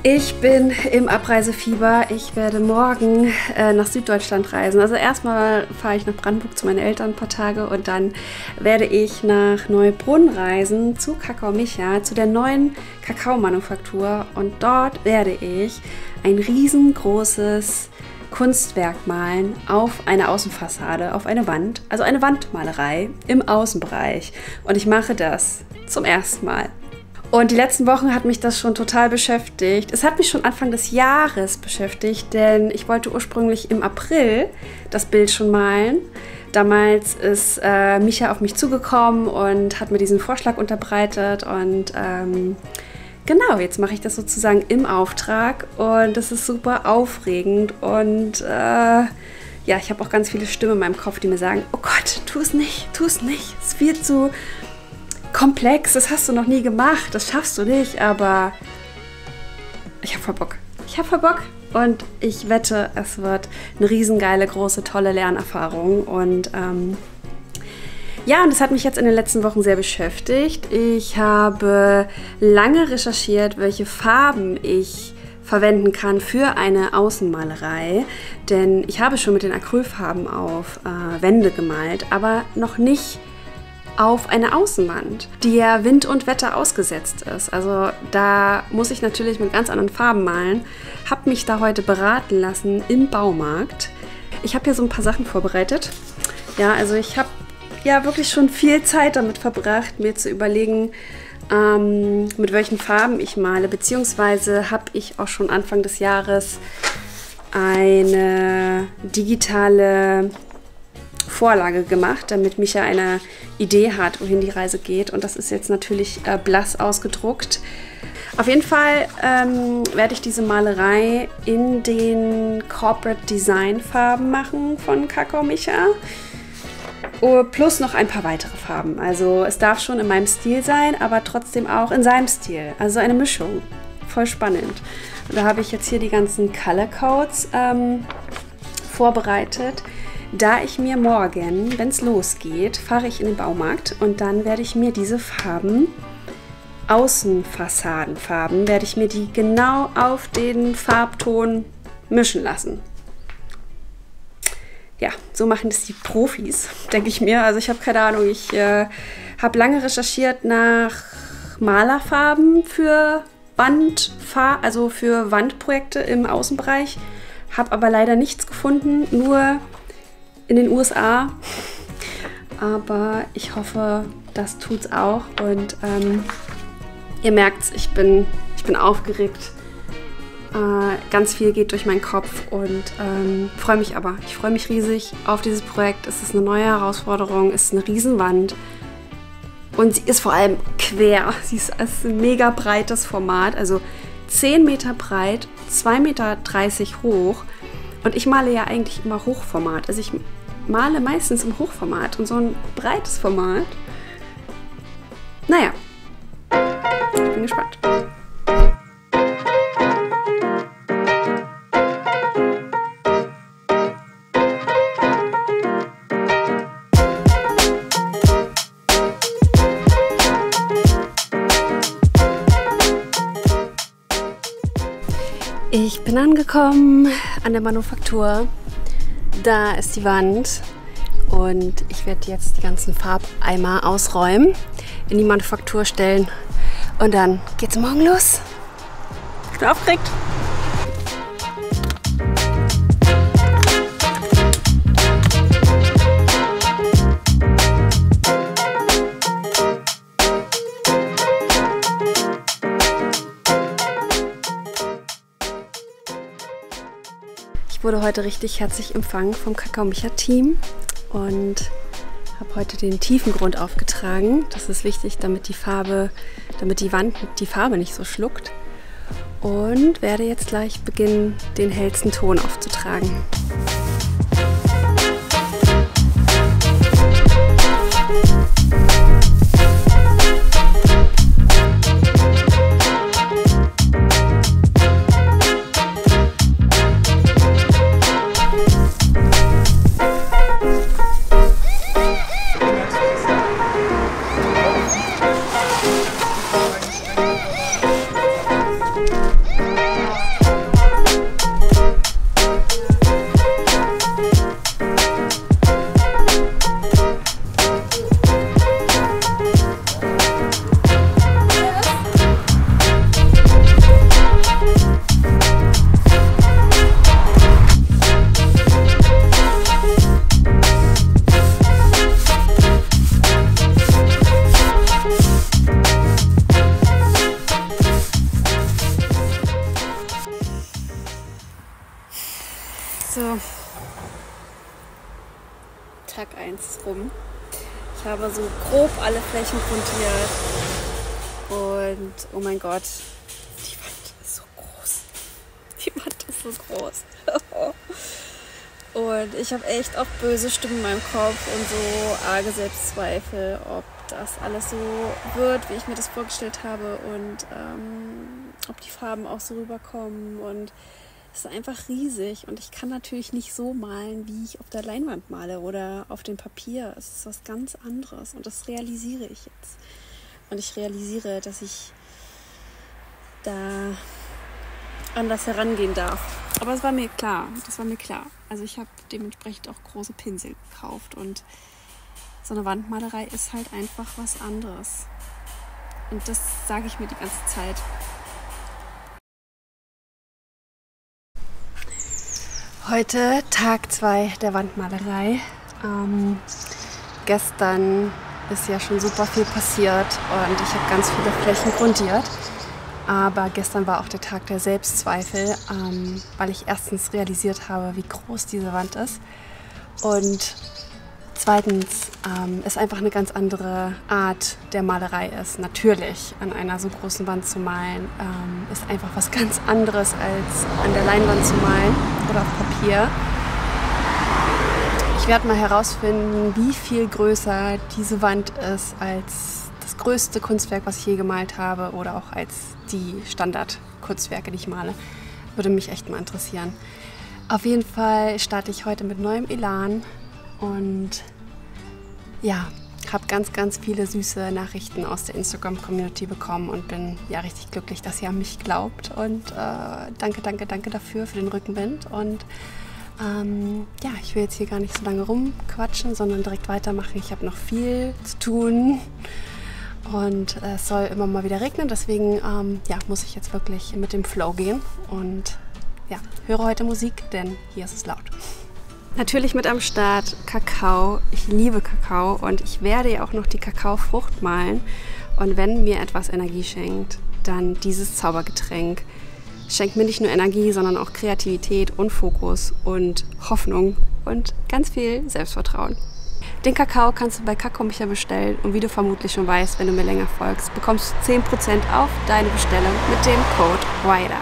Ich bin im Abreisefieber. Ich werde morgen nach Süddeutschland reisen. Also erstmal fahre ich nach Brandenburg zu meinen Eltern ein paar Tage und dann werde ich nach Neubrunn reisen zu Kakao Micha, zu der neuen Kakaomanufaktur. Und dort werde ich ein riesengroßes Kunstwerk malen auf eine Außenfassade, auf eine Wand. Also eine Wandmalerei im Außenbereich. Und ich mache das zum ersten Mal. Und die letzten Wochen hat mich das schon total beschäftigt. Es hat mich schon Anfang des Jahres beschäftigt, denn ich wollte ursprünglich im April das Bild schon malen. Damals ist Micha auf mich zugekommen und hat mir diesen Vorschlag unterbreitet und genau, jetzt mache ich das sozusagen im Auftrag und das ist super aufregend und ja, ich habe auch ganz viele Stimmen in meinem Kopf, die mir sagen, oh Gott, tu es nicht, es ist viel zu komplex, das hast du noch nie gemacht, das schaffst du nicht, aber ich habe voll Bock. Ich habe voll Bock und ich wette, es wird eine riesengeile, große, tolle Lernerfahrung und ja, und das hat mich jetzt in den letzten Wochen sehr beschäftigt. Ich habe lange recherchiert, welche Farben ich verwenden kann für eine Außenmalerei, denn ich habe schon mit den Acrylfarben auf Wände gemalt, aber noch nicht auf eine Außenwand, die ja Wind und Wetter ausgesetzt ist. Also da muss ich natürlich mit ganz anderen Farben malen. Habe mich da heute beraten lassen im Baumarkt. Ich habe hier so ein paar Sachen vorbereitet. Ja, also ich habe ja wirklich schon viel Zeit damit verbracht, mir zu überlegen, mit welchen Farben ich male. Beziehungsweise habe ich auch schon Anfang des Jahres eine digitale Vorlage gemacht, damit Micha eine Idee hat, wohin die Reise geht. Und das ist jetzt natürlich blass ausgedruckt. Auf jeden Fall werde ich diese Malerei in den Corporate Design Farben machen von Kakao Micha. Plus noch ein paar weitere Farben. Also es darf schon in meinem Stil sein, aber trotzdem auch in seinem Stil. Also eine Mischung. Voll spannend. Und da habe ich jetzt hier die ganzen Color Codes vorbereitet. Da ich mir morgen, wenn es losgeht, fahre ich in den Baumarkt und dann werde ich mir diese Farben, Außenfassadenfarben, werde ich mir die genau auf den Farbton mischen lassen. Ja, so machen das die Profis, denke ich mir. Also ich habe keine Ahnung, ich habe lange recherchiert nach Malerfarben für also für Wandprojekte im Außenbereich, habe aber leider nichts gefunden, nur in den USA, aber ich hoffe, das tut's auch und ihr merkt's, ich bin aufgeregt, ganz viel geht durch meinen Kopf und freue mich aber. Ich freue mich riesig auf dieses Projekt, es ist eine neue Herausforderung, es ist eine Riesenwand und sie ist vor allem quer, sie ist ein mega breites Format, also 10 Meter breit, 2,30 Meter hoch. Und ich male ja eigentlich immer Hochformat. Also ich male meistens im Hochformat und so ein breites Format. Naja, ich bin gespannt. Ich bin angekommen an der Manufaktur. Da ist die Wand und ich werde jetzt die ganzen Farbeimer ausräumen, in die Manufaktur stellen und dann geht's morgen los. Ich bin aufgeregt. Ich wurde heute richtig herzlich empfangen vom Kakao Micha Team und habe heute den Tiefengrund aufgetragen. Das ist wichtig, damit die Wand die Farbe nicht so schluckt. Und werde jetzt gleich beginnen, den hellsten Ton aufzutragen. rum. Ich habe so grob alle Flächen grundiert und oh mein Gott, die Wand ist so groß. Die Wand ist so groß. Und ich habe echt auch böse Stimmen in meinem Kopf und so arge Selbstzweifel, ob das alles so wird, wie ich mir das vorgestellt habe und ob die Farben auch so rüberkommen. Und es ist einfach riesig und ich kann natürlich nicht so malen, wie ich auf der Leinwand male oder auf dem Papier. Es ist was ganz anderes und das realisiere ich jetzt. Und ich realisiere, dass ich da anders herangehen darf. Aber es war mir klar, Also ich habe dementsprechend auch große Pinsel gekauft und so eine Wandmalerei ist halt einfach was anderes. Und das sage ich mir die ganze Zeit. Heute Tag 2 der Wandmalerei. Gestern ist ja schon super viel passiert und ich habe ganz viele Flächen grundiert. Aber gestern war auch der Tag der Selbstzweifel, weil ich erstens realisiert habe, wie groß diese Wand ist und zweitens es einfach eine ganz andere Art der Malerei ist. Natürlich, an einer so großen Wand zu malen, ist einfach was ganz anderes als an der Leinwand zu malen oder auf Papier. Ich werde mal herausfinden, wie viel größer diese Wand ist als das größte Kunstwerk, was ich je gemalt habe oder auch als die Standardkunstwerke, die ich male. Würde mich echt mal interessieren. Auf jeden Fall starte ich heute mit neuem Elan und ja, habe ganz, ganz viele süße Nachrichten aus der Instagram-Community bekommen und bin ja richtig glücklich, dass ihr an mich glaubt und danke dafür, für den Rückenwind und ja, ich will jetzt hier gar nicht so lange rumquatschen, sondern direkt weitermachen. Ich habe noch viel zu tun. Und es soll immer mal wieder regnen, deswegen ja, muss ich jetzt wirklich mit dem Flow gehen und ja, höre heute Musik, denn hier ist es laut. Natürlich mit am Start Kakao. Ich liebe Kakao und ich werde ja auch noch die Kakaofrucht malen. Und wenn mir etwas Energie schenkt, dann dieses Zaubergetränk. Es schenkt mir nicht nur Energie, sondern auch Kreativität und Fokus und Hoffnung und ganz viel Selbstvertrauen. Den Kakao kannst du bei Kakao Micha bestellen und wie du vermutlich schon weißt, wenn du mir länger folgst, bekommst du 10% auf deine Bestellung mit dem Code WIDER.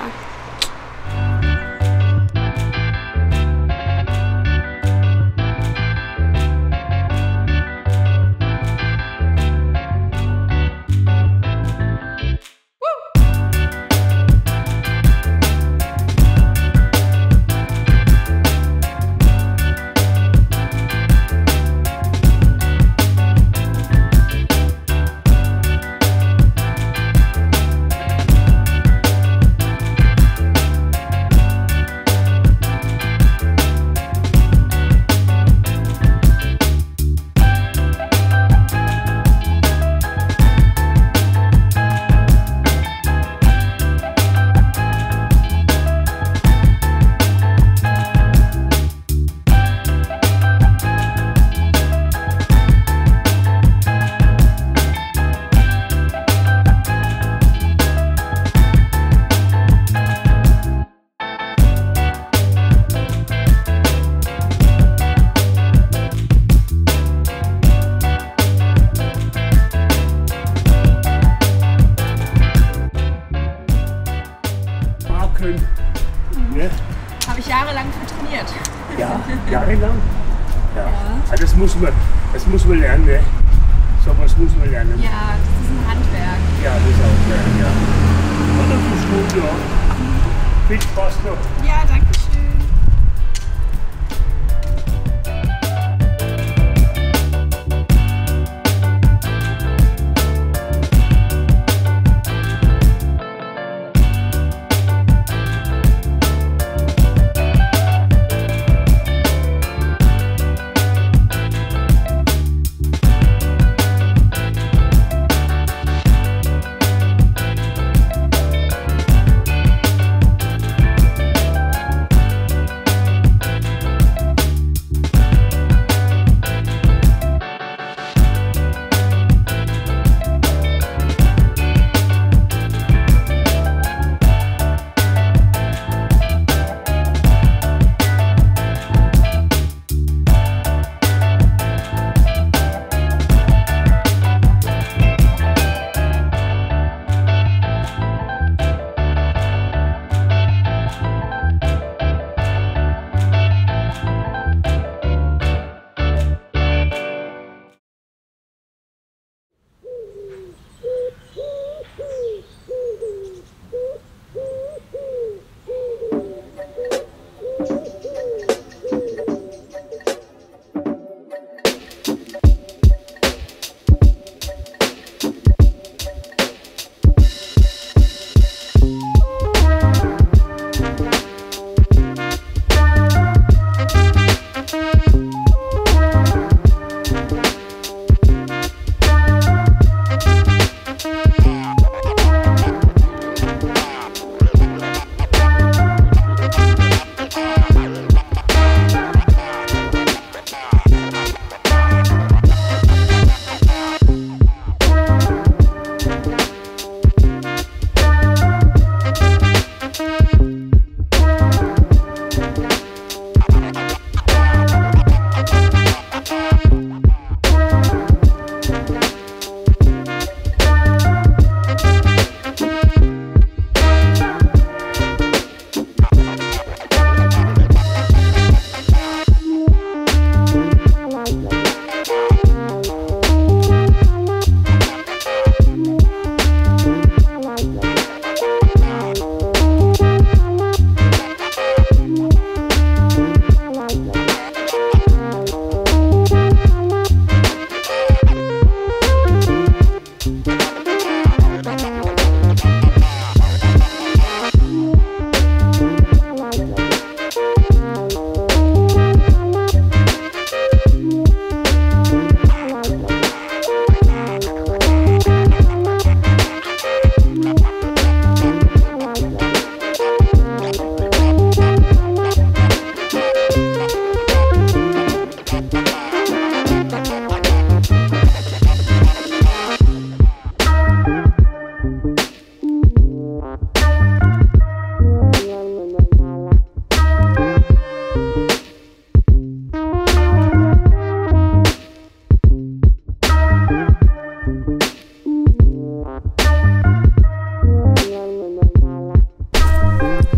Ne? Habe ich jahrelang für trainiert. Ja, jahrelang? Ja. Also das muss man lernen, ne? So was muss man lernen. Ja, das ist ein Handwerk. Ja, das ist auch lernen, ja. Und das ist gut, ja. Viel Spaß noch. Ja, danke schön.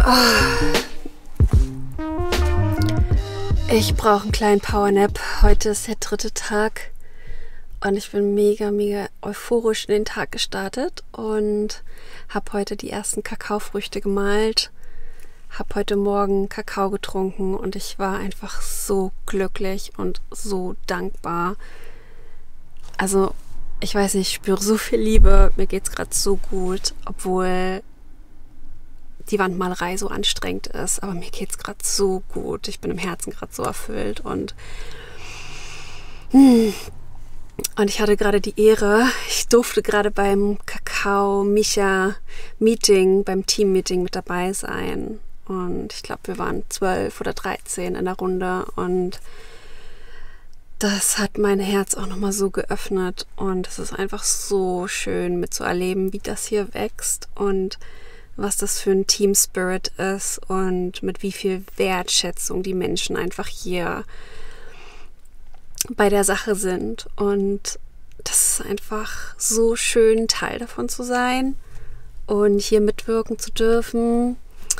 Ich brauche einen kleinen Powernap. Heute ist der 3. Tag und ich bin mega, mega euphorisch in den Tag gestartet und habe heute die ersten Kakaofrüchte gemahlen. Habe heute Morgen Kakao getrunken und ich war einfach so glücklich und so dankbar. Also, ich weiß nicht, ich spüre so viel Liebe. Mir geht es gerade so gut, obwohl die Wandmalerei so anstrengend ist, aber mir geht es gerade so gut. Ich bin im Herzen gerade so erfüllt und ich hatte gerade die Ehre, ich durfte gerade beim Kakao-Micha-Meeting, beim Team-Meeting mit dabei sein und ich glaube, wir waren 12 oder 13 in der Runde und das hat mein Herz auch nochmal so geöffnet und es ist einfach so schön mitzuerleben, wie das hier wächst und was das für ein Team Spirit ist und mit wie viel Wertschätzung die Menschen einfach hier bei der Sache sind. Und das ist einfach so schön, Teil davon zu sein und hier mitwirken zu dürfen.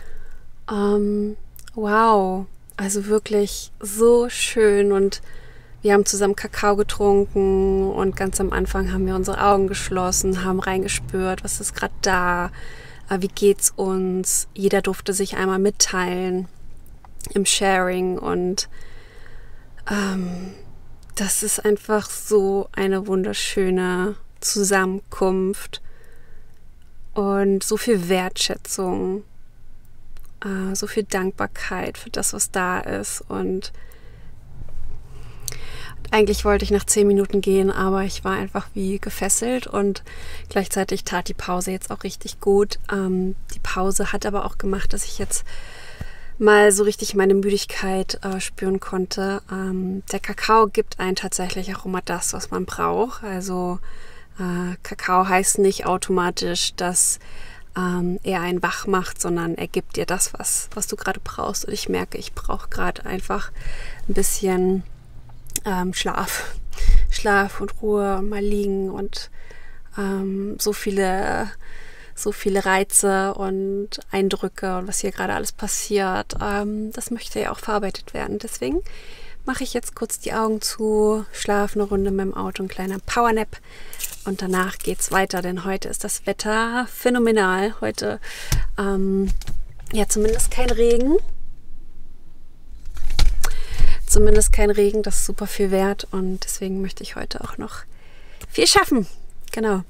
Wow, also wirklich so schön und wir haben zusammen Kakao getrunken und ganz am Anfang haben wir unsere Augen geschlossen, haben reingespürt, was ist gerade da. Wie geht's uns? Jeder durfte sich einmal mitteilen im Sharing und das ist einfach so eine wunderschöne Zusammenkunft und so viel Wertschätzung, so viel Dankbarkeit für das, was da ist und eigentlich wollte ich nach 10 Minuten gehen, aber ich war einfach wie gefesselt und gleichzeitig tat die Pause jetzt auch richtig gut. Die Pause hat aber auch gemacht, dass ich jetzt mal so richtig meine Müdigkeit spüren konnte. Der Kakao gibt einen tatsächlich auch immer das, was man braucht. Also Kakao heißt nicht automatisch, dass er einen wach macht, sondern er gibt dir das, was du gerade brauchst. Und ich merke, ich brauche gerade einfach ein bisschen Schlaf und Ruhe, mal liegen und so viele Reize und Eindrücke und was hier gerade alles passiert, das möchte ja auch verarbeitet werden. Deswegen mache ich jetzt kurz die Augen zu, schlafe eine Runde mit dem Auto, ein kleiner Powernap und danach geht's weiter, denn heute ist das Wetter phänomenal. Heute ja zumindest kein Regen. Zumindest kein Regen, das ist super viel wert und deswegen möchte ich heute auch noch viel schaffen. Genau.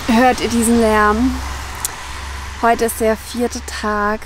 Hört ihr diesen Lärm? Heute ist der vierte Tag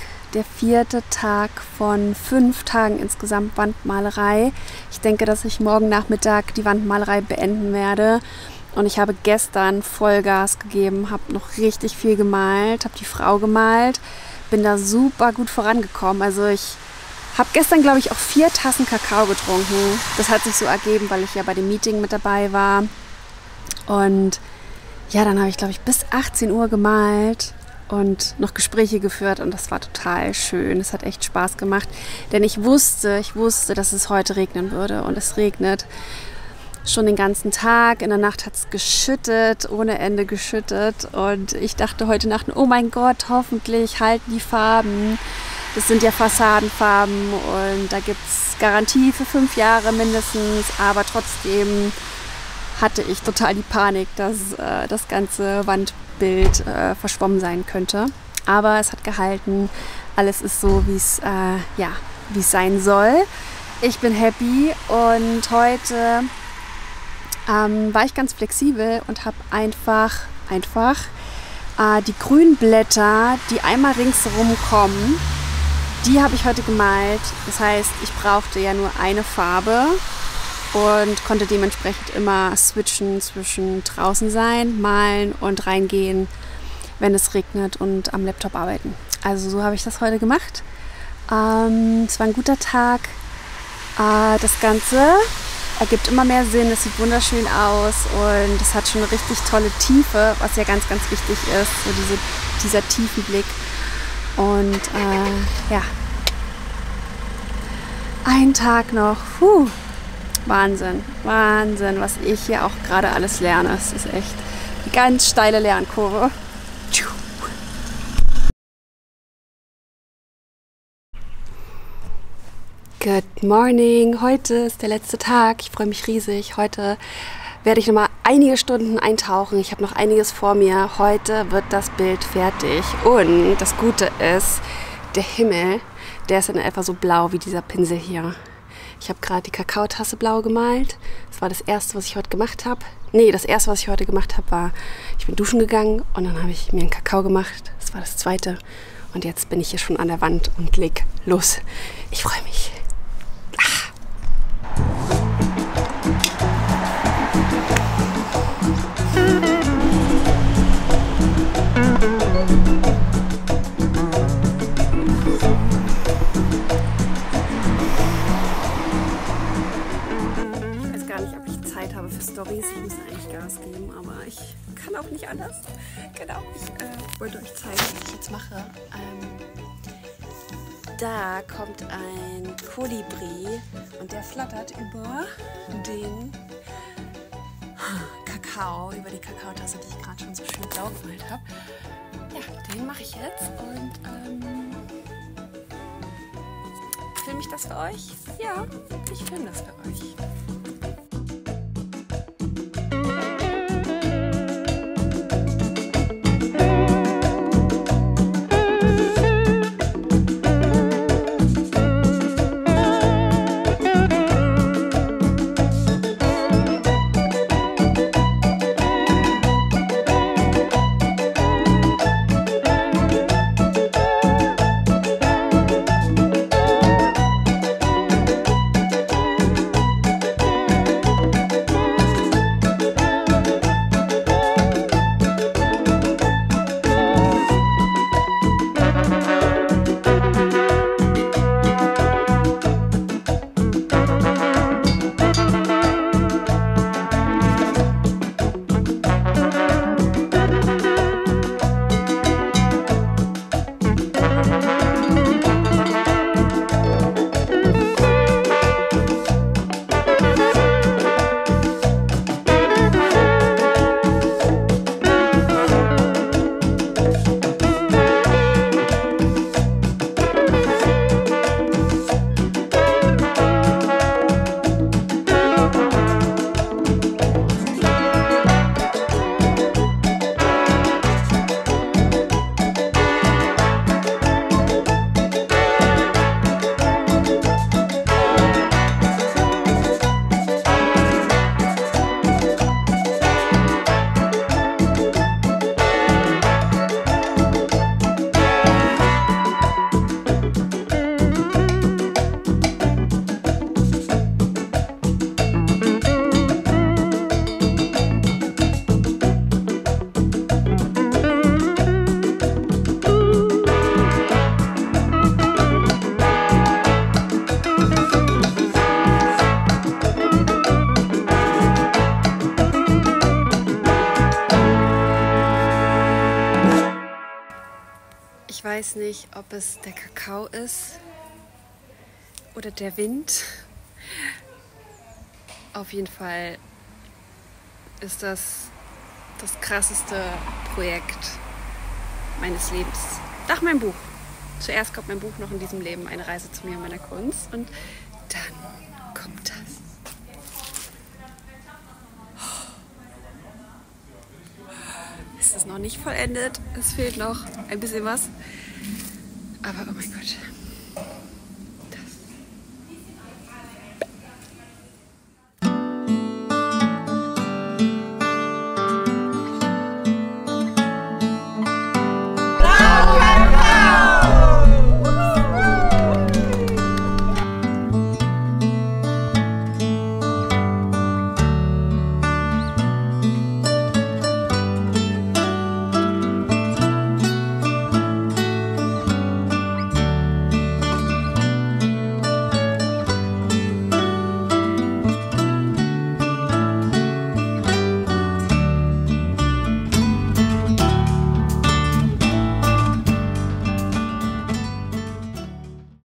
von 5 Tagen insgesamt Wandmalerei. Ich denke, dass ich morgen Nachmittag die Wandmalerei beenden werde. Und ich habe gestern Vollgas gegeben, habe noch richtig viel gemalt, habe die Frau gemalt, bin da super gut vorangekommen. Also ich habe gestern, glaube ich, auch 4 Tassen Kakao getrunken. Das hat sich so ergeben, weil ich ja bei dem Meeting mit dabei war. Und ja, dann habe ich, glaube ich, bis 18 Uhr gemalt und noch Gespräche geführt und das war total schön. Es hat echt Spaß gemacht, denn ich wusste, dass es heute regnen würde und es regnet schon den ganzen Tag. In der Nacht hat es geschüttet, ohne Ende geschüttet und ich dachte heute Nacht, oh mein Gott, hoffentlich halten die Farben. Das sind ja Fassadenfarben und da gibt es Garantie für 5 Jahre mindestens, aber trotzdem hatte ich total die Panik, dass das ganze Wandbild verschwommen sein könnte. Aber es hat gehalten. Alles ist so, wie es sein soll. Ich bin happy und heute war ich ganz flexibel und habe einfach die grünen Blätter, die einmal ringsherum kommen, die habe ich heute gemalt. Das heißt, ich brauchte ja nur eine Farbe und konnte dementsprechend immer switchen zwischen draußen sein, malen und reingehen, wenn es regnet und am Laptop arbeiten. Also so habe ich das heute gemacht. Es war ein guter Tag. Das Ganze ergibt immer mehr Sinn, es sieht wunderschön aus und es hat schon eine richtig tolle Tiefe, was ja ganz, ganz wichtig ist, so dieser Tiefenblick. Und ein Tag noch. Wahnsinn, was ich hier auch gerade alles lerne. Es ist echt eine ganz steile Lernkurve. Good morning, heute ist der letzte Tag. Ich freue mich riesig. Heute werde ich noch mal einige Stunden eintauchen. Ich habe noch einiges vor mir. Heute wird das Bild fertig. Und das Gute ist, der Himmel, der ist in etwa so blau wie dieser Pinsel hier. Ich habe gerade die Kakaotasse blau gemalt. Das war das Erste, was ich heute gemacht habe. Nee, das Erste, was ich heute gemacht habe, war, ich bin duschen gegangen und dann habe ich mir einen Kakao gemacht. Das war das Zweite. Und jetzt bin ich hier schon an der Wand und leg los. Ich freue mich. Storys. Ich muss eigentlich Gas geben, aber ich kann auch nicht anders. Genau, ich wollte euch zeigen, was ich jetzt mache. Da kommt ein Kolibri und der flattert über den Kakao, über die Kakaotasse, die ich gerade schon so schön blau gemalt habe. Ja, den mache ich jetzt und filme ich das für euch? Ja, ich filme das für euch. weiß nicht, ob es der Kakao ist oder der Wind. Auf jeden Fall ist das krasseste Projekt meines Lebens. Nach meinem Buch. Zuerst kommt mein Buch noch in diesem Leben, eine Reise zu mir und meiner Kunst. Und dann kommt das. Es ist noch nicht vollendet. Es fehlt noch ein bisschen was. Aber oh mein Gott.